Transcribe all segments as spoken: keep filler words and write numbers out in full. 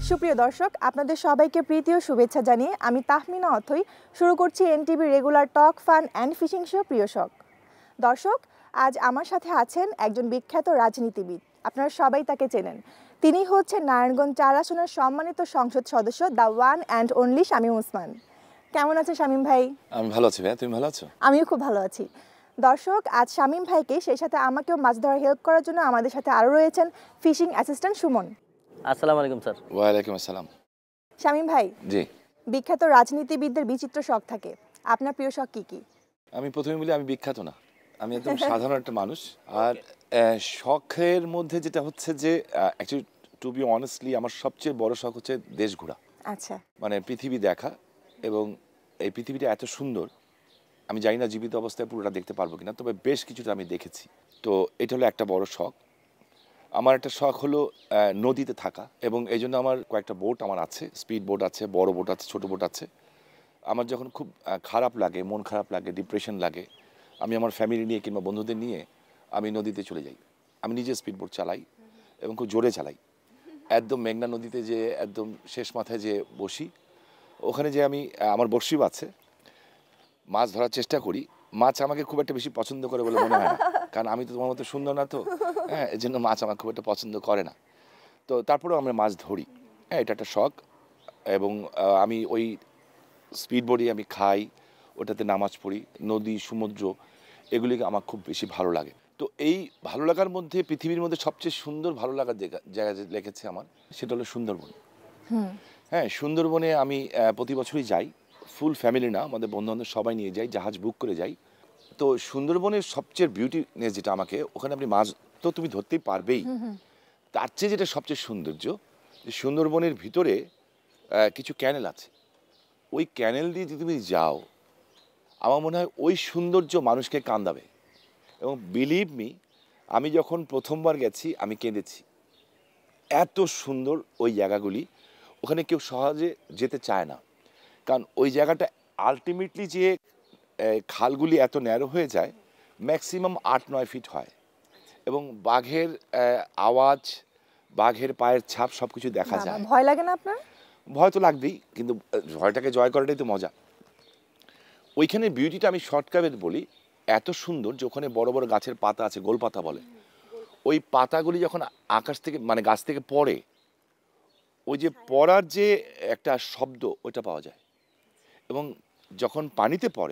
সুপ্রিয় দর্শক, আপনাদের সবাইকে প্রীতি ও শুভেচ্ছা জানিয়ে আমি তাহমিনা অথই শুরু করছি NTV regular talk fun and fishing show প্রিয় শখ। দর্শক, আজ আমার সাথে আছেন একজন বিখ্যাত রাজনীতিবিদ। আপনারা সবাই তাকে চেনেন। তিনি হচ্ছেন নারায়ণগঞ্জ চার আসনের সম্মানিত সংসদ সদস্য the one and only Shamim Osman. কেমন আছেন শামীম ভাই? আমি ভালো আছি ভাই, তুমি ভালো আছো? আমিও খুব ভালো আছি। দর্শক, আজ শামীম ভাইকে সেই সাথে আমাকেও মাছ ধরার হেল্প করার জন্য আমাদের সাথে আরও রয়েছেন ফিশিং অ্যাসিস্ট্যান্ট সুমন। আসসালামু আলাইকুম স্যার। ওয়ালাইকুম আসসালাম। শামীম ভাই, জি, বিখ্যাত রাজনীতিবিদদের বিচিত্র শখ থাকে, আপনার প্রিয় শখ কি কি? আমি প্রথমে বলি আমি বিখ্যাত না, আমি একদম সাধারণ একটা মানুষ। আর শখের মধ্যে যেটা হচ্ছে যে অ্যাকচুয়ালি টু বি অনেস্টলি আমার সবচেয়ে বড় শখ হচ্ছে দেশ ঘোরা। আচ্ছা, মানে পৃথিবী দেখা, এবং এই পৃথিবীটা এত সুন্দর, আমি জানি না জীবিত অবস্থায় পুরোটা দেখতে পারবো কিনা, তবে বেশ কিছুটা আমি দেখেছি। তো এটা হলো একটা বড় শখ। আমার একটা শখ হলো নদীতে থাকা, এবং এই জন্য আমার কয়েকটা বোট আমার আছে, স্পিড বোট আছে, বড় বোট আছে, ছোট বোট আছে। আমার যখন খুব খারাপ লাগে, মন খারাপ লাগে, ডিপ্রেশন লাগে, আমি আমার ফ্যামিলি নিয়ে কিংবা বন্ধুদের নিয়ে আমি নদীতে চলে যাই। আমি নিজে স্পিড বোট চালাই এবং খুব জোরে চালাই। একদম মেঘনা নদীতে যে একদম শেষ মাথায় যে বসি, ওখানে যে আমি আমার বড়শিও আছে, মাছ ধরার চেষ্টা করি। মাছ আমাকে খুব একটা বেশি পছন্দ করে বলে মনে হয় না, কারণ আমি তো তোমার মতো সুন্দর না, তো হ্যাঁ, এই জন্য মাছ আমার খুব একটা পছন্দ করে না। তো তারপরেও আমরা মাছ ধরি, হ্যাঁ, এটা একটা শখ। এবং আমি ওই স্পিড বোটে আমি খাই, ওটাতে নামাজ পড়ি, নদী সমুদ্র এগুলিকে আমার খুব বেশি ভালো লাগে। তো এই ভালো লাগার মধ্যে পৃথিবীর মধ্যে সবচেয়ে সুন্দর ভালো লাগার জায়গা লেগেছে আমার, সেটা হলো সুন্দরবন। হ্যাঁ, সুন্দরবনে আমি প্রতি বছরই যাই, ফুল ফ্যামিলি না, আমাদের বন্ধুবান্ধব সবাই নিয়ে যাই, জাহাজ বুক করে যাই। তো সুন্দরবনের সবচেয়ে বিউটিনেস যেটা, আমাকে ওখানে আপনি মাছ তো তুমি ধরতেই পারবেই, তার চেয়ে যেটা সবচেয়ে সৌন্দর্য, যে সুন্দরবনের ভিতরে কিছু ক্যানেল আছে, ওই ক্যানেল দিয়ে যদি তুমি যাও, আমার মনে হয় ওই সৌন্দর্য মানুষকে কান্দাবে। এবং বিলিভ মি, আমি যখন প্রথমবার গেছি আমি কেঁদেছি, এত সুন্দর ওই জায়গাগুলি। ওখানে কেউ সহজে যেতে চায় না, কারণ ওই জায়গাটা আলটিমেটলি যে খালগুলি এত ন্যারো হয়ে যায়, ম্যাক্সিমাম আট নয় ফিট হয়, এবং বাঘের আওয়াজ, বাঘের পায়ের ছাপ সব কিছু দেখা যায়। ভয় লাগে না আপনার? ভয় তো লাগবেই, কিন্তু ভয়টাকে জয় করাটাই তো মজা। ওইখানে বিউটিটা আমি শর্টকাটে বলি, এত সুন্দর যে ওখানে বড় বড় গাছের পাতা আছে, গোল পাতা বলে, ওই পাতাগুলি যখন আকাশ থেকে মানে গাছ থেকে পড়ে, ওই যে পড়ার যে একটা শব্দ ওইটা পাওয়া যায়। এবং যখন পানিতে পড়ে,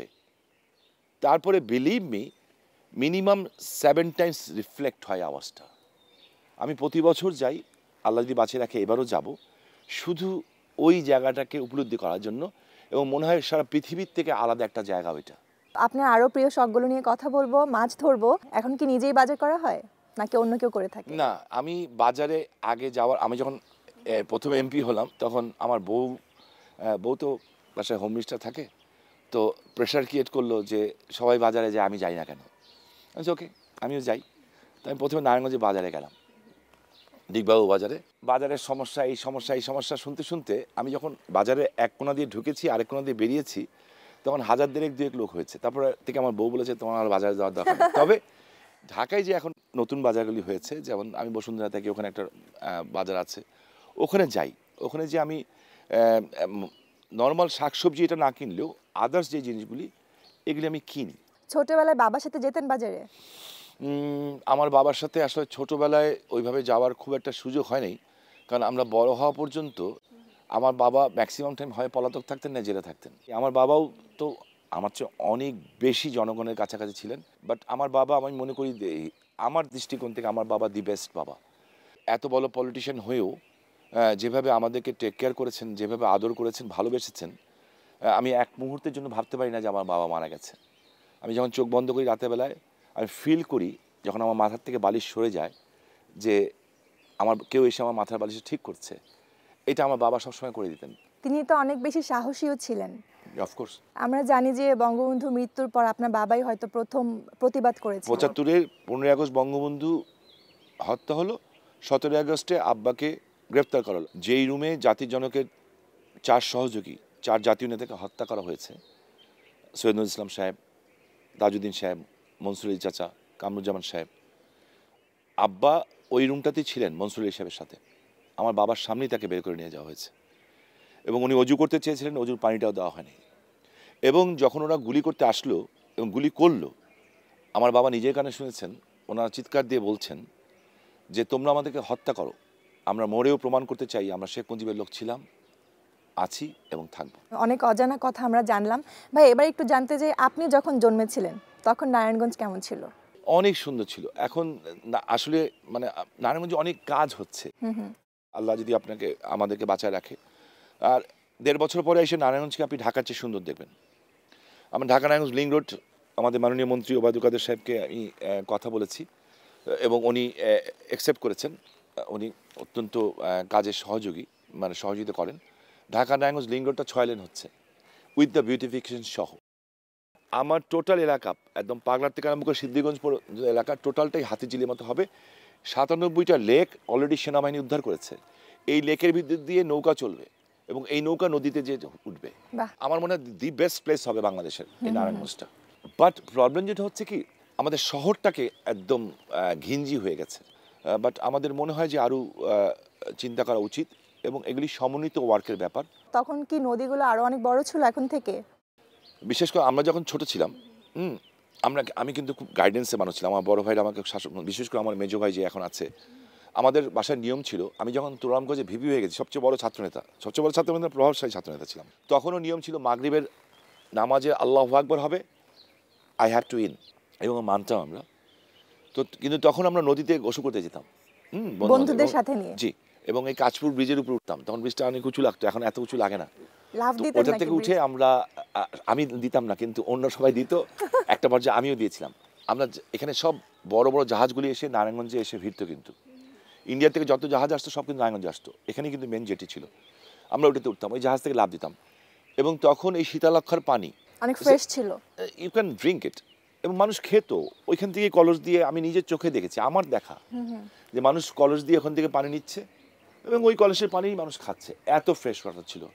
তারপরে believe me, minimum seven times reflect হয় আওয়াজটা। আমি প্রতি বছর যাই, আল্লাহ যদি বাঁচিয়ে রাখে এবারও যাব, শুধু ওই জায়গাটাকে উপলব্ধি করার জন্য। এবং মনে হয় সারা পৃথিবীর থেকে আলাদা একটা জায়গা ওইটা। আপনার আরও প্রিয় শখগুলো নিয়ে কথা বলবো। মাছ ধরবো, এখন কি নিজেই বাজার করা হয় নাকি অন্য কেউ করে থাকে? না, আমি বাজারে আগে যাওয়ার, আমি যখন প্রথম এমপি হলাম তখন আমার বউ বউ তো বাসায় হোম মিনিস্টার থাকে, তো প্রেশার ক্রিয়েট করলো যে সবাই বাজারে যায়, আমি যাই না কেন। আমি ওকে, আমিও যাই। তো আমি প্রথমে নারায়ণগঞ্জে বাজারে গেলাম, ডিগবাবু বাজারে। বাজারের সমস্যা, এই সমস্যা, এই সমস্যা শুনতে শুনতে আমি যখন বাজারে এক কোণা দিয়ে ঢুকেছি, আরেক কোণা দিয়ে বেরিয়েছি, তখন হাজার দেড়েক দুয়েক লোক হয়েছে। তারপরে থেকে আমার বউ বলেছে তোমার আর বাজারে যাওয়ার দরকার নেই। তবে ঢাকায় যে এখন নতুন বাজারগুলি হয়েছে, যেমন আমি বসুন্ধরা থেকে, ওখানে একটা বাজার আছে, ওখানে যাই। ওখানে যে আমি নর্মাল শাকসবজি এটা না কিনলেও আদার্স যে জিনিসগুলি, এগুলি আমি কিনি। ছোটবেলায় বাবার সাথে যেতেন বাজারে? আমার বাবার সাথে আসলে ছোটোবেলায় ওইভাবে যাওয়ার খুব একটা সুযোগ হয়নি, কারণ আমরা বড় হওয়া পর্যন্ত আমার বাবা ম্যাক্সিমাম টাইম হয় পলাতক থাকতেন না জেলে থাকতেন। আমার বাবাও তো আমার চেয়ে অনেক বেশি জনগণের কাছাকাছি ছিলেন, বাট আমার বাবা, আমি মনে করি আমার দৃষ্টিকোণ থেকে আমার বাবা দি বেস্ট বাবা। এত বড় পলিটিশিয়ান হয়েও যেভাবে আমাদেরকে টেক কেয়ার করেছেন, যেভাবে আদর করেছেন, ভালোবেসেছেন, আমি এক মুহূর্তের জন্য ভাবতে পারি না যে আমার বাবা মারা গেছে। আমি যখন চোখ বন্ধ করি রাতের বেলায়, আমি ফিল করি যখন আমার মাথার থেকে বালিশ সরে যায়, যে আমার কেউ এসে আমার মাথার বালিশ ঠিক করছে। এটা আমার বাবা সবসময় করে দিতেন। তিনি তো অনেক বেশি সাহসীও ছিলেন। অফকোর্স, আমরা জানি যে বঙ্গবন্ধু মৃত্যুর পর আপনার বাবাই হয়তো প্রথম প্রতিবাদ করেছিল। পঁচাত্তরের পনেরোই আগস্ট বঙ্গবন্ধু হত্যা হলো, সতেরোই আগস্টে আব্বাকে গ্রেপ্তার করা হলো। যেই রুমে জাতির জনকের চার সহযোগী, চার জাতীয় নেতাকে হত্যা করা হয়েছে, সৈয়দুল ইসলাম সাহেব, তাজউদ্দিন সাহেব, মনসুর আলী চাচা, কামরুজ্জামান সাহেব, আব্বা ওই রুমটাতেই ছিলেন মনসুর আলী সাহেবের সাথে। আমার বাবার সামনেই তাকে বের করে নিয়ে যাওয়া হয়েছে এবং উনি অজু করতে চেয়েছিলেন, অজুর পানিটাও দেওয়া হয়নি। এবং যখন ওরা গুলি করতে আসলো এবং গুলি করলো, আমার বাবা নিজের কানে শুনেছেন, ওনারা চিৎকার দিয়ে বলছেন যে তোমরা আমাদেরকে হত্যা করো, আমরা মরেও প্রমাণ করতে চাই আমরা শেখ মুজিবের লোক ছিলাম, আছি এবং থাকবো। অনেক অজানা কথা আমরা জানলাম। ভাই, এবার একটু জানতে চাই, আপনি যখন জন্মেছিলেন তখন নারায়ণগঞ্জ কেমন ছিল? অনেক সুন্দর ছিল। এখন আসলে মানে নারায়ণগঞ্জে অনেক কাজ হচ্ছে, আল্লাহ যদি আপনাকে আমাদেরকে বাঁচায় রাখে। আর দেড় বছর পরে এসে নারায়ণগঞ্জকে আপনি ঢাকার চেয়ে সুন্দর দেখবেন। আমরা ঢাকা নারায়ণগঞ্জ লিঙ্ক রোড আমাদের মাননীয় মন্ত্রী ওবায়দুল কাদের সাহেবকে আমি কথা বলেছি এবং উনি অ্যাকসেপ্ট করেছেন। উনি অত্যন্ত কাজের সহযোগী, মানে সহযোগিতা করেন। ঢাকা নারায়ণগঞ্জ লিঙ্ক রোডটা ছয় লেন হচ্ছে উইথ দ্য বিউটিফিকেশন সহ। আমার টোটাল এলাকা একদম পাগলার থেকে আরম্ভ করে সিদ্ধিগঞ্জ এলাকা টোটালটাই হাতিঝিলের মতো হবে। সাতানব্বইটা লেক অলরেডি সেনাবাহিনী উদ্ধার করেছে। এই লেকের ভিতর দিয়ে নৌকা চলবে এবং এই নৌকা নদীতে যে উঠবে। আমার মনে হয় দি বেস্ট প্লেস হবে বাংলাদেশের এই নারায়ণগঞ্জটা। বাট প্রবলেম যেটা হচ্ছে কি, আমাদের শহরটাকে একদম ঘিঞ্জি হয়ে গেছে। বাট আমাদের মনে হয় যে আরও চিন্তা করা উচিত এবং এগুলি সমন্বিত ওয়ার্কের ব্যাপার। তখন কি নদীগুলো আরো অনেক বড় ছিল এখন থেকে? বিশেষ করে আমরা যখন ছোট ছিলাম, হুম আমরা আমি কিন্তু খুব গাইডেন্সে মানুষ ছিলাম। আমার বড় ভাইরা আমাকে শাসন, বিশেষ করে আমার মেজো ভাই যে এখন আছে, আমাদের বাসার নিয়ম ছিল, আমি যখন তুরামগঞ্জে ভিপি হয়ে গেছি, সবচেয়ে বড় ছাত্রনেতা, সবচেয়ে বড় ছাত্রনেতা প্রভাবশালী ছাত্রনেতা ছিলাম, তখনও নিয়ম ছিল মাগরিবের নামাজে আল্লাহু আকবার হবে, আই হ্যাভ টু ইন, এবং মানতাম আমরা। তো কিন্তু তখন আমরা নদীতে গোসল করতে যেতাম, হুম বন্ধুদের সাথে নিয়ে। জি, এবং এই কাঁচপুর ব্রিজের উপর উঠতাম। তখন ব্রিজটা অনেক উঁচু লাগতো, এখন এত উঁচু লাগে না। ওটা থেকে উঠে আমরা, আমি দিতাম না কিন্তু অন্য সবাই দিত, একটা পর্যায়ে আমিও দিয়েছিলাম। আমরা এখানে সব বড় বড় জাহাজগুলি এসে নারায়ণগঞ্জে এসে ভিড়তো, কিন্তু ইন্ডিয়া থেকে যত জাহাজ আসতো সব কিন্তু নারায়ণগঞ্জে আসতো। এখানে কিন্তু মেন জেটি ছিল, আমরা ওটাতে উঠতাম, ওই জাহাজ থেকে লাভ দিতাম। এবং তখন এই শীতলক্ষার পানি অনেক ফ্রেশ ছিল, ইউ ক্যান ড্রিঙ্ক ইট, এবং মানুষ খেত ওইখান থেকে কলস দিয়ে। আমি নিজের চোখে দেখেছি, আমার দেখা যে মানুষ কলস দিয়ে ওখান থেকে পানি নিচ্ছে এবং ওই কলসের পানি মানুষ খাচ্ছে, এত ফ্রেশ ওয়াটার ছিল।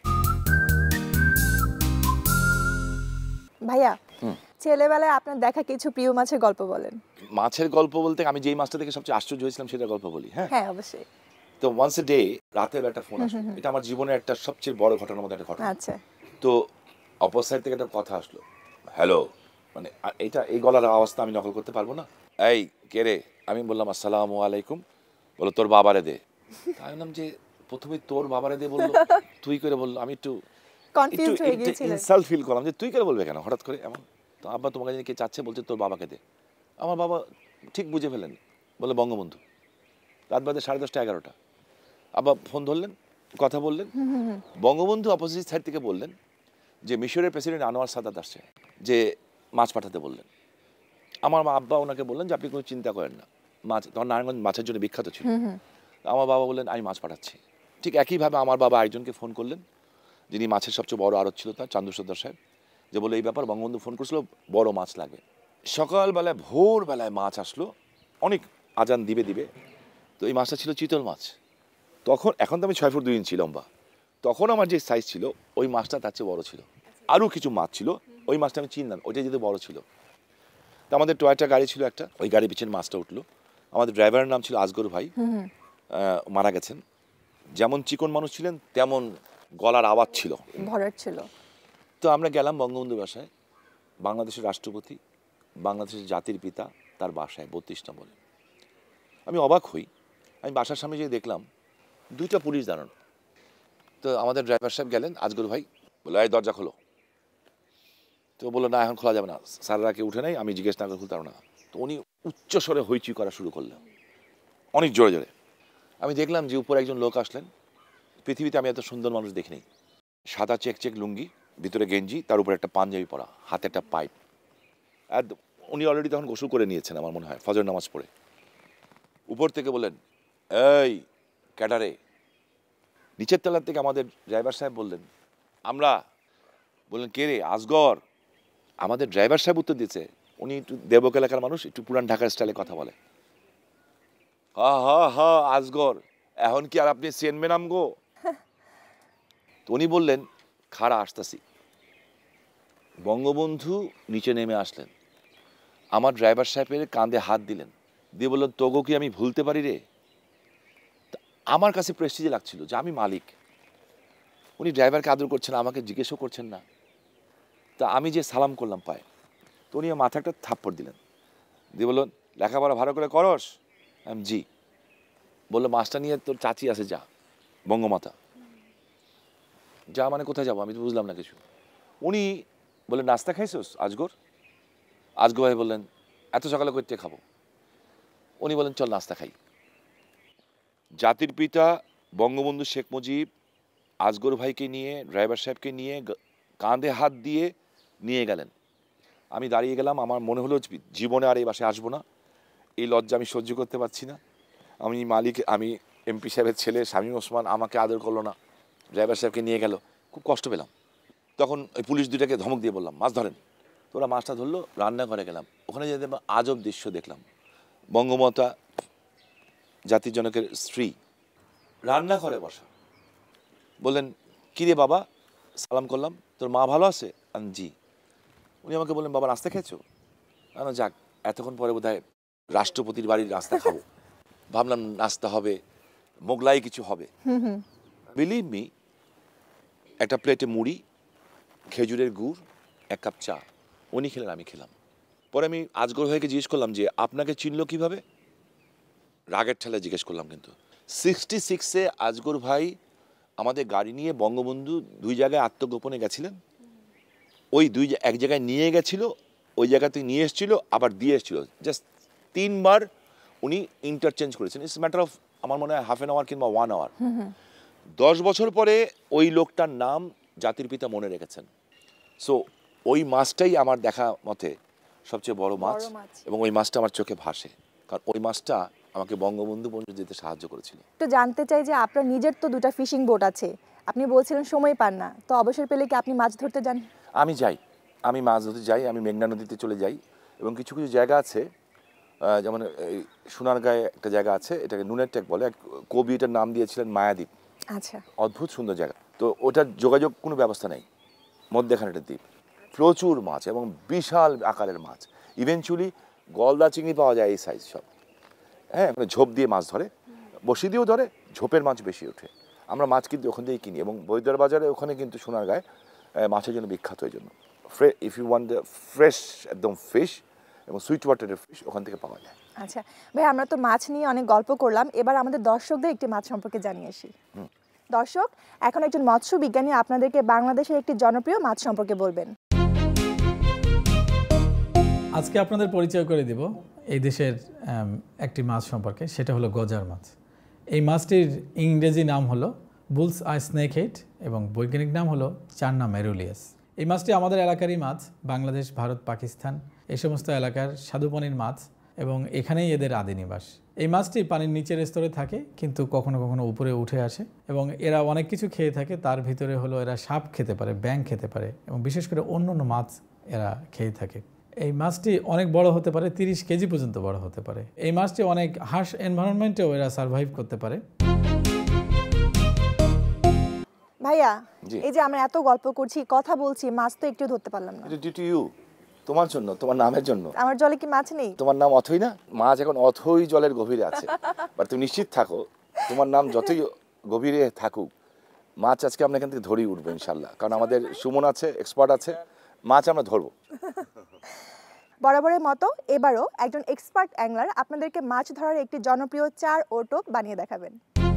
ভাইয়া, ছেলেবেলায় আপনার দেখা কিছু প্রিয় মাছের গল্প বলেন। মাছের গল্প বলতে আমি যেই মাছটা দেখে সবচেয়ে আশ্চর্য হয়েছিলাম সেটা গল্প বলি। হ্যাঁ হ্যাঁ অবশ্যই। তো ওয়ান্স এ ডে রাতের একটা ফোন আসলো, এটা আমার জীবনের একটা সবচেয়ে বড় ঘটনার মধ্যে একটা ঘটনা। আচ্ছা। তো অপর সাইড থেকে একটা কথা আসলো, হ্যালো, মানে এটা এই গলার আওয়াজটা আমি নকল করতে পারবো না। এই কে রে? আমি বললাম আসসালামু আলাইকুম। বলো তোর বাবারে দে। আমি বললাম যে প্রথমে তোর বাবারে দে বললো, তুই করে বললো। আমি একটু কনফিউজড হয়ে গিয়েছিলাম, ইনসাল্ট ফিল করলাম যে তুই করে বলবে কেন হঠাৎ করে এমন। তো আব্বা তোমাকে জানি কে চাচ্ছে, বলছে তোর বাবাকে দে। আমার বাবা ঠিক বুঝে ফেলেন, বলে বঙ্গবন্ধু। রাত বাজে সাড়ে দশটা এগারোটা। আব্বা ফোন ধরলেন, কথা বললেন। বঙ্গবন্ধু অপোজিট সাইড থেকে বললেন যে মিশরের প্রেসিডেন্ট আনোয়ার সাদাত আসছে, যে মাছ পাঠাতে বললেন। আমার মা আব্বা ওনাকে বললেন যে আপনি কোনো চিন্তা করেন না, মাছ, তখন নারায়ণগঞ্জ মাছের জন্য বিখ্যাত ছিল। আমার বাবা বললেন আমি মাছ পাঠাচ্ছি। ঠিক একইভাবে আমার বাবা একজনকে ফোন করলেন, যিনি মাছের সবচেয়ে বড় আড়ত ছিল তার, চান্দু সর্দার সাহেব, যে বলে এই ব্যাপার, বঙ্গবন্ধু ফোন করেছিল, বড় মাছ লাগবে। সকালবেলায় ভোরবেলায় মাছ আসলো, অনেক আজান দিবে দিবে। তো এই মাছটা ছিল চিতল মাছ। তখন, এখন তো আমি ছয় ফুট দুই ইঞ্চি লম্বা, তখন আমার যে সাইজ ছিল ওই মাছটা তার চেয়ে বড় ছিল। আরও কিছু মাছ ছিল, ওই মাছটা আমি চিনলাম, ওইটা যেহেতু বড় ছিল। তো আমাদের টয়টা গাড়ি ছিল একটা, ওই গাড়ির পিছনে মাছটা উঠলো। আমাদের ড্রাইভারের নাম ছিল আসগর ভাই, মারা গেছেন। যেমন চিকন মানুষ ছিলেন তেমন গলার আওয়াজ ছিল, ভরাট ছিল। তো আমরা গেলাম বঙ্গবন্ধুর বাসায়, বাংলাদেশের রাষ্ট্রপতি, বাংলাদেশের জাতির পিতা, তার বাসায় বত্রিশ নম্বরে। আমি অবাক হই, আমি বাসার সামনে যেয়ে দেখলাম দুইটা পুলিশ দাঁড়ানো। তো আমাদের ড্রাইভার সাহেব গেলেন, আজগর ভাই বললো এই দরজা খোলো। তো বললো না এখন খোলা যাবে না, স্যাররা কেউ উঠে নেই, আমি জিজ্ঞেস না করে খুলতে পারবো না। তো উনি উচ্চ স্বরে হইচই করা শুরু করলেন, অনেক জোরে জোরে। আমি দেখলাম যে উপরে একজন লোক আসলেন, পৃথিবীতে আমি এত সুন্দর মানুষ দেখিনি। সাদা চেক চেক লুঙ্গি, ভিতরে গেঞ্জি, তার উপরে একটা পাঞ্জাবি পরা, হাতে একটা পাইপ। আর উনি অলরেডি তখন গোসল করে নিয়েছেন আমার মনে হয়, ফজর নামাজ পড়ে। উপর থেকে বললেন এই ক্যাডারে। নিচের তলার থেকে আমাদের ড্রাইভার সাহেব বললেন আমরা। বললেন কে রে? আসগর। আমাদের ড্রাইভার সাহেব উত্তর দিয়েছে, উনি একটু দেবক এলাকার মানুষ, একটু পুরান ঢাকার স্টাইলে কথা বলে। হা হা হা আসগর, এখন কি আর আপনি চেনবেন আমগো? তো উনি বললেন খাড়া আসতাছি। বঙ্গবন্ধু নিচে নেমে আসলেন, আমার ড্রাইভার সাহেবের কাঁধে হাত দিলেন, দিয়ে বললেন তোগো কি আমি ভুলতে পারি রে? আমার কাছে প্রেস্টিজে লাগছিল যে আমি মালিক, উনি ড্রাইভারকে আদর করছেন, আমাকে জিজ্ঞেসও করছেন না। তা আমি যে সালাম করলাম পায়ে, তো উনি মাথা একটা থাপ্পড় দিলেন, দিয়ে বললেন লেখাপড়া ভালো করে করস? আমি জি। বললো মাছটা নিয়ে তোর চাচি আছে, যা, বঙ্গমাতা। যা মানে কোথায় যাবো? আমি তো বুঝলাম না কিছু। উনি বললেন নাস্তা খাইছোস আজগর? আজগর ভাই বললেন এত সকালে করতে খাবো? উনি বলেন চল নাস্তা খাই। জাতির পিতা বঙ্গবন্ধু শেখ মুজিব আজগর ভাইকে নিয়ে, ড্রাইভার সাহেবকে নিয়ে কাঁধে হাত দিয়ে নিয়ে গেলেন। আমি দাঁড়িয়ে গেলাম, আমার মনে হলো জীবনে আর এই বাসায় আসবো না, এই লজ্জা আমি সহ্য করতে পারছি না। আমি মালিক, আমি এমপি সাহেবের ছেলে শামীম ওসমান, আমাকে আদর করলো না, ড্রাইভার সাহেবকে নিয়ে গেল, খুব কষ্ট পেলাম। তখন ওই পুলিশ দুটাকে ধমক দিয়ে বললাম মাছ ধরেন। তো ওরা মাছটা ধরলো, রান্নাঘরে গেলাম, ওখানে যেতে আজব দৃশ্য দেখলাম। বঙ্গমাতা জাতির জনকের স্ত্রী রান্নাঘরে বসা, বললেন কিরে বাবা? সালাম করলাম, তোর মা ভালো আছে? আমি জি। উনি আমাকে বললেন বাবা নাস্তা খেয়েছো? না, যাক, এতক্ষণ পরে বোধহয় রাষ্ট্রপতির বাড়ির নাস্তা খাবো। ভাবলাম নাস্তা হবে, মোগলাই কিছু হবে। বিলিভ মি, একটা প্লেটে মুড়ি, খেজুরের গুড়, এক কাপ চা, উনি খেলেন, আমি খেলাম। পরে আমি আজগর ভাইকে জিজ্ঞেস করলাম যে আপনাকে চিনলো কিভাবে? রাগের ঠেলা জিজ্ঞেস করলাম। কিন্তু সিক্সটি সিক্সে আজগর ভাই আমাদের গাড়ি নিয়ে বঙ্গবন্ধু দুই জায়গায় আত্মগোপনে গেছিলেন। ওই দুই এক জায়গায় নিয়ে গেছিল, ওই জায়গা থেকে নিয়ে এসেছিল, আবার দিয়ে এসেছিল। জাস্ট তিনবার উনি ইন্টারচেঞ্জ করেছেন। ইটস ম্যাটার অফ আমার মনে হয় হাফ অ্যান আওয়ার কিংবা ওয়ান আওয়ার। দশ বছর পরে ওই লোকটার নাম জাতির পিতা মনে রেখেছেন। সো ওই মাছটাই আমার দেখা মতে সবচেয়ে বড় মাছ, এবং ওই মাছটা আমার চোখে ভাসে, কারণ ওই মাছটা আমাকে বঙ্গবন্ধু পর্যন্ত যেতে সাহায্য করেছিল। তো জানতে চাই যে আপনার নিজের তো দুটো ফিশিং বোট আছে, আপনি বলছিলেন সময় পান না, তো অবসর পেলে কি আপনি মাছ ধরতে যান? আমি যাই, আমি মাছ ধরতে যাই, আমি মেঘনা নদীতে চলে যাই। এবং কিছু কিছু জায়গা আছে, যেমন এই সোনারগাঁয়ে একটা জায়গা আছে, এটাকে নুনের টেক বলে, কবি এটার নাম দিয়েছিলেন মায়াদ্বীপ। আচ্ছা, অদ্ভুত সুন্দর জায়গা। তো ওটার যোগাযোগ কোনো ব্যবস্থা নেই, মধ্যেখানে একটা দ্বীপ, প্রচুর মাছ এবং বিশাল আকারের মাছ। ইভেনচুয়ালি গলদা চিংড়ি পাওয়া যায় এই সাইজ সব। হ্যাঁ, মানে ঝোপ দিয়ে মাছ ধরে, বসি দিয়েও ধরে, ঝোপের মাছ বেশি ওঠে। আমরা মাছ কিন্তু ওখান থেকেই কিনি, এবং বৈদ্যর বাজারে ওখানে কিন্তু সোনারগাঁয়ে মাছের জন্য বিখ্যাত। এই জন্য ফ্রে if you want the fresh একদম ফিশ এবং সুইট ওয়াটারের ফিশ ওখান থেকে পাওয়া যায়। আচ্ছা ভাই, আমরা তো মাছ নিয়ে অনেক গল্প করলাম, এবার আমাদের দর্শকদের একটি মাছ সম্পর্কে জানিয়ে আসি। দর্শক, এখন একজন মৎস্য বিজ্ঞানী আপনাদেরকে বাংলাদেশের একটি জনপ্রিয় মাছ সম্পর্কে বলবেন। আজকে আপনাদের পরিচয় করে দিব এই দেশের একটি মাছ সম্পর্কে, সেটা হলো গজার মাছ। এই মাছটির ইংরেজি নাম হলো বুলস আই স্নেক হেড এবং বৈজ্ঞানিক নাম হলো চান্না মেরুলিয়াস। এই মাছটি আমাদের এলাকারই মাছ, বাংলাদেশ, ভারত, পাকিস্তান এই সমস্ত এলাকার স্বাদুপানির মাছ, এবং এখানেই এদের আদি নিবাস। এই মাছটি পানির নিচের স্তরে থাকে, কিন্তু কখনো কখনো উপরে উঠে আসে, এবং এরা অনেক কিছু খেয়ে থাকে। তার ভিতরে হলো এরা সাপ খেতে পারে, ব্যাঙ খেতে পারে, এবং বিশেষ করে অন্য অন্য মাছ এরা খেয়ে থাকে। এই মাছটি অনেক বড় হতে পারে, তিরিশ কেজি পর্যন্ত বড় হতে পারে। এই মাছটি অনেক হার্শ এনভায়রনমেন্টেও এরা সার্ভাইভ করতে পারে। ভাইয়া, এই যে আমরা এত গল্প করছি, কথা বলছি, মাছ তো একটু ধরতে পারলাম না। ডিউ টু ইউ, তোমার জন্য, তোমার নামের জন্য। আমার জলে কি মাছ নেই? তোমার নাম অথই না? মাছ এখন অথই জলের গভীরে আছে। বাট তুমি নিশ্চিত থাকো, তোমার নাম যতই গভীরে থাকুক, মাছ আজকে আমরা এখান থেকে ধরেই উঠবো ইনশাল্লাহ, কারণ আমাদের সুমন আছে, এক্সপার্ট আছে, মাছ আমরা ধরবো। বরাবরের মতো এবারও একজন এক্সপার্ট অ্যাংলার আপনাদেরকে মাছ ধরার একটি জনপ্রিয় চার ও টোপ বানিয়ে দেখাবেন।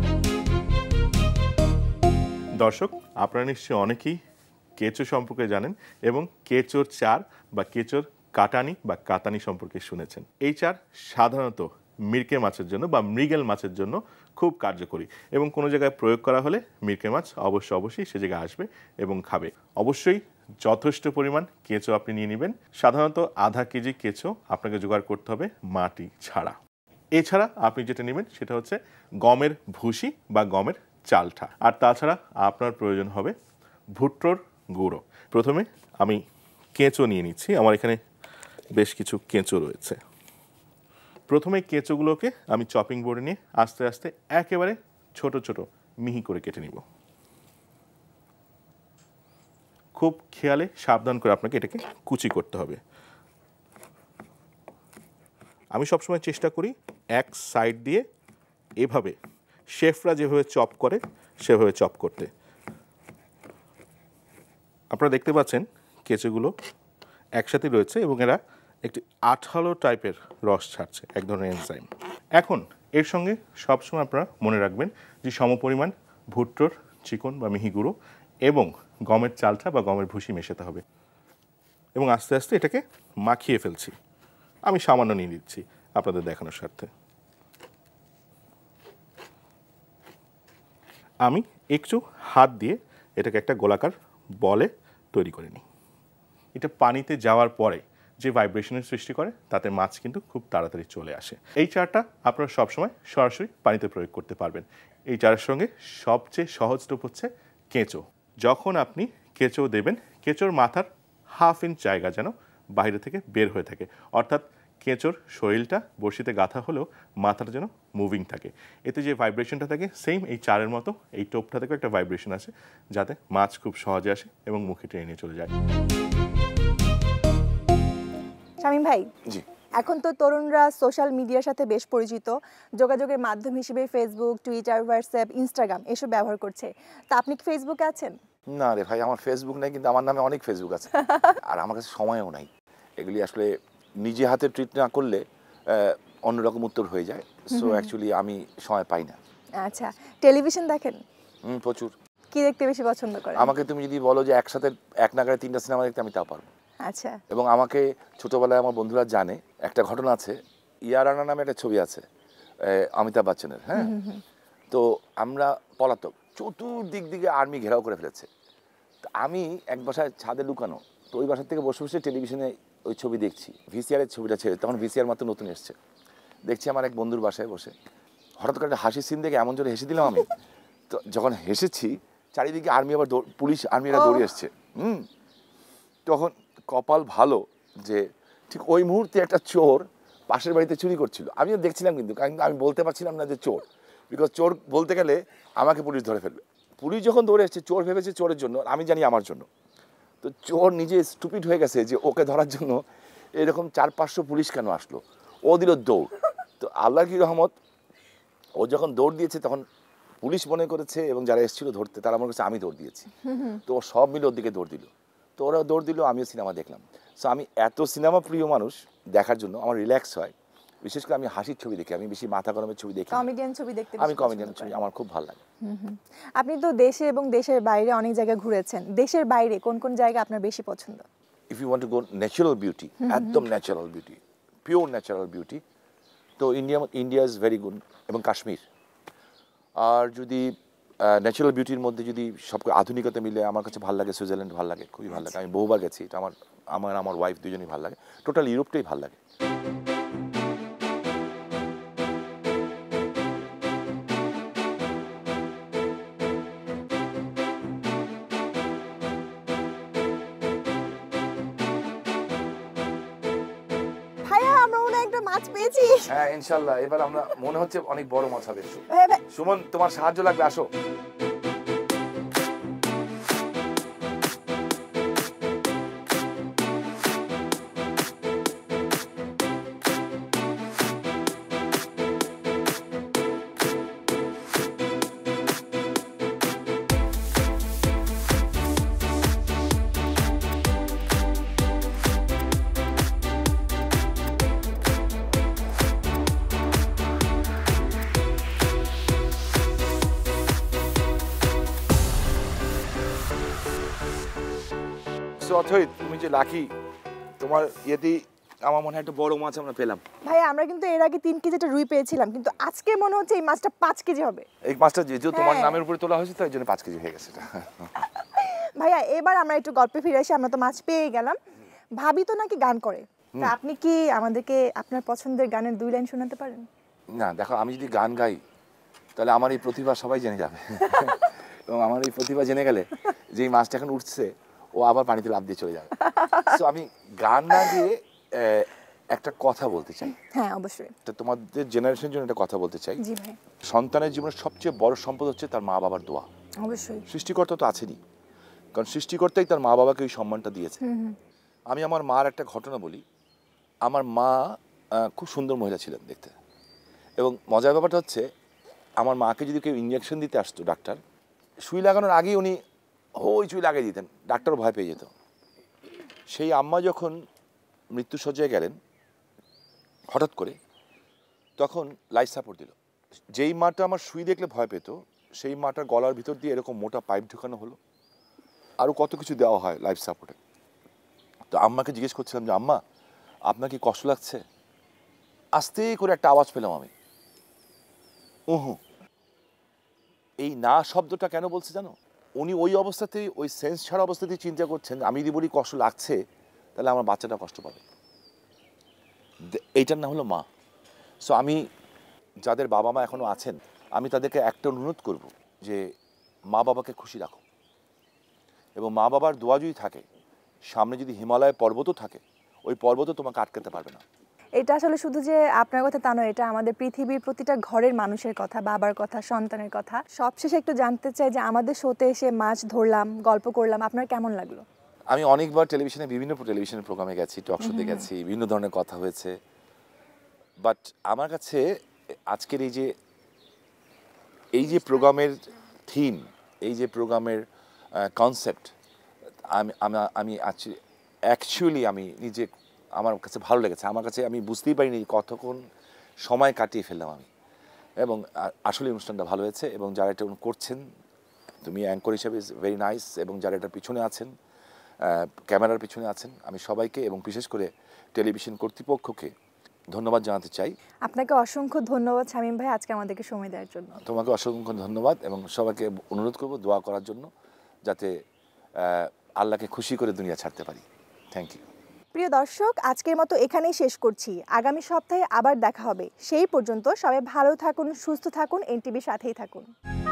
দর্শক, আপনারা নিশ্চয়ই অনেকেই কেঁচো সম্পর্কে জানেন এবং কেঁচোর চার বা কেঁচোর কাটানি বা কাতানি সম্পর্কে শুনেছেন। এই চার সাধারণত মিরকে মাছের জন্য বা মৃগেল মাছের জন্য খুব কার্যকরী, এবং কোনো জায়গায় প্রয়োগ করা হলে মিরকে মাছ অবশ্যই অবশ্যই সে জায়গায় আসবে এবং খাবে। অবশ্যই যথেষ্ট পরিমাণ কেঁচো আপনি নিয়ে নেবেন। সাধারণত আধা কেজি কেঁচো আপনাকে জোগাড় করতে হবে মাটি ছাড়া। এছাড়া আপনি যেটা নেবেন সেটা হচ্ছে গমের ভুসি বা গমের চালটা, আর তাছাড়া আপনার প্রয়োজন হবে ভুট্টোর গুঁড়ো। প্রথমে আমি কেঁচো নিয়ে নিচ্ছি, আমার এখানে বেশ কিছু কেঁচো রয়েছে। প্রথমে কেঁচোগুলোকে আমি চপিং বোর্ডে নিয়ে আস্তে আস্তে একেবারে ছোট ছোট মিহি করে কেটে নিব। খুব খেয়ালে সাবধান করে আপনাকে এটাকে কুচি করতে হবে। আমি সবসময় চেষ্টা করি এক সাইড দিয়ে এভাবে শেফরা যেভাবে চপ করে সেভাবে চপ করতে। আপনারা দেখতে পাচ্ছেন কেঁচোগুলো একসাথে রয়েছে এবং এরা একটি আঠালো টাইপের রস ছাড়ছে, এক ধরনের এনজাইম। এখন এর সঙ্গে সবসময় আপনারা মনে রাখবেন যে সমপরিমাণ ভুট্টোর চিকন বা মিহি গুঁড়ো এবং গমের চালটা বা গমের ভুসি মেশাতে হবে এবং আস্তে আস্তে এটাকে মাখিয়ে ফেলছি। আমি সামান্য নিয়ে দিচ্ছি আপনাদের দেখানোর স্বার্থে। আমি একটু হাত দিয়ে এটাকে একটা গোলাকার বলে তৈরি করে নিই। এটা পানিতে যাওয়ার পরে যে ভাইব্রেশনের সৃষ্টি করে তাতে মাছ কিন্তু খুব তাড়াতাড়ি চলে আসে। এই চারটা আপনারা সবসময় সরাসরি পানিতে প্রয়োগ করতে পারবেন। এই চারের সঙ্গে সবচেয়ে সহজ টোপ হচ্ছে কেঁচো। যখন আপনি কেঁচো দেবেন, কেঁচোর মাথার হাফ ইঞ্চ জায়গা যেন বাইরে থেকে বের হয়ে থাকে, অর্থাৎ কেঁচোর শরীরটা বড়শিতে গাঁথা হলেও মাথাটা যেন মুভিং থাকে। এতে যে ভাইব্রেশনটা থাকে সেম এই চারের মতো এই টোপটা থেকেও একটা ভাইব্রেশন আসে, যাতে মাছ খুব সহজে আসে এবং মুখে টেনে নিয়ে চলে যায়। শামীম ভাই, জি, এখন তো তরুণরা সোশ্যাল মিডিয়ার সাথে বেশ পরিচিত, যোগাযোগের মাধ্যম হিসেবে ফেসবুক, টুইটার, হোয়াটসঅ্যাপ, ইনস্টাগ্রাম এসব ব্যবহার করছে। তা আপনি কি ফেসবুকে আছেন? না রে ভাই, আমার ফেসবুক নেই, কিন্তু আমার নামে অনেক ফেসবুক আছে আর আমার কাছে সময়ও নাই। এগুলি আসলে নিজে হাতে ট্রিট না করলে অন্যরকম উত্তর হয়ে যায়। সো অ্যাকচুয়ালি আমি সময় পাই না। আচ্ছা, টেলিভিশন দেখেন? হুম, প্রচুর। কি দেখতে বেশি পছন্দ করেন? আমাকে তুমি যদি বলো যে একসাথে এক নাগারে তিনটা সিনেমা দেখতে, আমি তাও পারবো। আচ্ছা। এবং আমাকে ছোটবেলায় আমার বন্ধুরা জানে, একটা ঘটনা আছে, ইয়ারানা নামে একটা ছবি আছে অমিতাভ বচ্চনের, হ্যাঁ, তো আমরা পলাতক, চতুর্দিক দিকে আর্মি ঘেরাও করে ফেলেছে। তো আমি এক বাসায় ছাদে লুকানো, তো ওই বাসার থেকে বসে বসে টেলিভিশনে ওই ছবি দেখছি। ভিসিআরের ছবিটা ছেড়ে, তখন ভিসিআর মাত্র নতুন এসছে। দেখছি আমার এক বন্ধুর বাসায় বসে, হঠাৎ করে একটা হাসির সিন দেখে এমন জোরে হেসে দিলাম আমি। তো যখন হেসেছি, চারিদিকে আর্মি, আবার পুলিশ আর্মিরা দৌড়ে এসছে। হুম, তখন কপাল ভালো যে ঠিক ওই মুহূর্তে একটা চোর পাশের বাড়িতে চুরি করছিল। আমিও দেখছিলাম, কিন্তু কিন্তু আমি বলতে পারছিলাম না যে চোর, বিকজ চোর বলতে গেলে আমাকে পুলিশ ধরে ফেলবে। পুলিশ যখন দৌড়ে এসছে, চোর ভেবেছে চোরের জন্য, আমি জানি আমার জন্য। তো চোর নিজে স্টুপিড হয়ে গেছে যে ওকে ধরার জন্য এরকম চার পাঁচশো পুলিশ কেন আসলো, ও দিল দৌড়। তো আল্লাহর কি রহমত, ও যখন দৌড় দিয়েছে তখন পুলিশ মনে করেছে এবং যারা এসেছিল ধরতে তারা মনে করছে আমি দৌড় দিয়েছি। তো ও সব মিলে ওর দিকে দৌড় দিল। তো ওরাও দৌড় দিল, আমিও সিনেমা দেখলাম। সো আমি এত সিনেমা প্রিয় মানুষ, দেখার জন্য আমার রিল্যাক্স হয়। বিশেষ করে আমি হাসির ছবি দেখি, আমি বেশি মাথা গরমের ছবি দেখি। কমেডিয়ান ছবি দেখতে আমি কমেডিয়ান ছবি আমার খুব ভালো লাগে। আপনি তো দেশে এবং দেশের বাইরে অনেক জায়গায় ঘুরেছেন, দেশের বাইরে কোন কোন জায়গা আপনার বেশি পছন্দ? If you want to go natural beauty, একদম natural beauty, pure natural beauty, তো India India is very good, এবং কাশ্মীর। আর যদি ন্যাচারাল বিউটির মধ্যে যদি সব আধুনিকতা মিলে, আমার কাছে ভালো লাগে সুইজারল্যান্ড, ভালো লাগে, খুবই ভালো লাগে। আমি বহুবার গেছি, এটা আমার আমার আমার ওয়াইফ দুজনেই ভালো লাগে। টোটাল ইউরোপটাই ভালো লাগে। মাছ পেয়েছি। হ্যাঁ, ইনশাআল্লাহ এবার আমরা মনে হচ্ছে অনেক বড় মাছ হবে। হ্যাঁ ভাই, সুমন, তোমার সাহায্য লাগবে, আসো। অথই, তুমি যে লাকি, তোমার ইয়েতেই আমার মনে হয় একটা বড় মাছ আমরা পেলাম। ভাই আমরা কিন্তু এর আগে তিন কেজি একটা রুই পেয়েছিলাম, কিন্তু আজকে মনে হচ্ছে এই মাছটা পাঁচ কেজি হবে। এই মাছটা যেহেতু তোমার নামের উপরে তোলা হয়েছে, তাই জন্য পাঁচ কেজি হয়ে গেছে। ভাইয়া এবার আমরা একটু গল্পে ফিরে আসি। আমরা তো মাছ পেয়ে গেলাম, ভাবি তো নাকি গান করে, তা আপনি কি আমাদেরকে আপনার পছন্দের গানের দুই লাইন শোনাতে পারেন? না দেখো, আমি যদি গান গাই তাহলে আমার এই প্রতিভা সবাই জেনে যাবে এবং আমার এই প্রতিভা জেনে গেলে যে এই মাছটা এখন উঠছে, ও আবার পানিতে লাফ দিয়ে চলে যাবে। সো আমি গান না দিয়ে একটা কথা বলতে চাই। হ্যাঁ অবশ্যই, তো তোমাদের জেনারেশনের জন্য একটা কথা বলতে চাই। জি ভাই। সন্তানের জীবনের সবচেয়ে বড় সম্পদ হচ্ছে তার মা বাবার দোয়া। অবশ্যই। সৃষ্টিকর্তা তো আছেনই, কারণ সৃষ্টিকর্তাই তার মা বাবাকে ওই সম্মানটা দিয়েছে। আমি আমার মার একটা ঘটনা বলি। আমার মা খুব সুন্দর মহিলা ছিলেন দেখতে, এবং মজার ব্যাপারটা হচ্ছে আমার মাকে যদি কেউ ইঞ্জেকশন দিতে আসতো ডাক্তার, সুই লাগানোর আগেই উনি ওই সুই লাগিয়ে দিতেন, ডাক্তারও ভয় পেয়ে যেত। সেই আম্মা যখন মৃত্যুশয্যায় গেলেন হঠাৎ করে, তখন লাইফ সাপোর্ট দিল। যেই মাটা আমার সুই দেখলে ভয় পেত, সেই মাটার গলার ভিতর দিয়ে এরকম মোটা পাইপ ঢুকানো হলো, আরও কত কিছু দেওয়া হয় লাইফ সাপোর্টে। তো আম্মাকে জিজ্ঞেস করছিলাম যে আম্মা আপনার কি কষ্ট লাগছে? আস্তে করে একটা আওয়াজ পেলাম আমি, উহু। এই না শব্দটা কেন বলছে জানো? উনি ওই অবস্থাতেই, ওই সেন্স ছাড়া অবস্থাতেই চিন্তা করছেন আমি যদি বলি কষ্ট লাগছে তাহলে আমার বাচ্চাটা কষ্ট পাবে। এইটার না হলো মা। সো আমি যাদের বাবা মা এখনো আছেন, আমি তাদেরকে একটা অনুরোধ করব যে মা বাবাকে খুশি রাখো, এবং মা বাবার দোয়া যদি থাকে, সামনে যদি হিমালয় পর্বতও থাকে, ওই পর্বতও তোমাকে আটকাতে পারবে না। এটা আসলে শুধু যে আপনার কথা তা নয়, এটা আমাদের পৃথিবীর প্রতিটা ঘরের মানুষের কথা, বাবার কথা, সন্তানের কথা। সবশেষে একটু জানতে চাই যে আমাদের শোতে এসে মাছ ধরলাম, গল্প করলাম, আপনার কেমন লাগলো? আমি অনেকবার টেলিভিশনে, বিভিন্ন টেলিভিশনের প্রোগ্রামে গেছি, টক শোতে গেছি, বিভিন্ন ধরনের কথা হয়েছে, বাট আমার কাছে আজকের এই যে এই যে প্রোগ্রামের থিম, এই যে প্রোগ্রামের কনসেপ্ট, আমি আমি অ্যাকচুয়ালি আমি নিজে, আমার কাছে ভালো লেগেছে। আমার কাছে আমি বুঝতেই পারিনি কতক্ষণ সময় কাটিয়ে ফেললাম আমি, এবং আসলে অনুষ্ঠানটা ভালো হয়েছে। এবং যারা এটা করছেন, তুমি অ্যাঙ্কর হিসেবে ইজ ভেরি নাইস, এবং যারা এটার পিছনে আছেন, ক্যামেরার পিছনে আছেন, আমি সবাইকে এবং বিশেষ করে টেলিভিশন কর্তৃপক্ষকে ধন্যবাদ জানাতে চাই। আপনাকে অসংখ্য ধন্যবাদ শামীম ভাই আজকে আমাদেরকে সময় দেওয়ার জন্য। তোমাকে অসংখ্য ধন্যবাদ, এবং সবাইকে অনুরোধ করব দোয়া করার জন্য, যাতে আল্লাহকে খুশি করে দুনিয়া ছাড়তে পারি। Thank you. প্রিয় দর্শক, আজকের মতো এখানেই শেষ করছি। আগামী সপ্তাহে আবার দেখা হবে। সেই পর্যন্ত সবাই ভালো থাকুন, সুস্থ থাকুন, এনটিভির সাথেই থাকুন।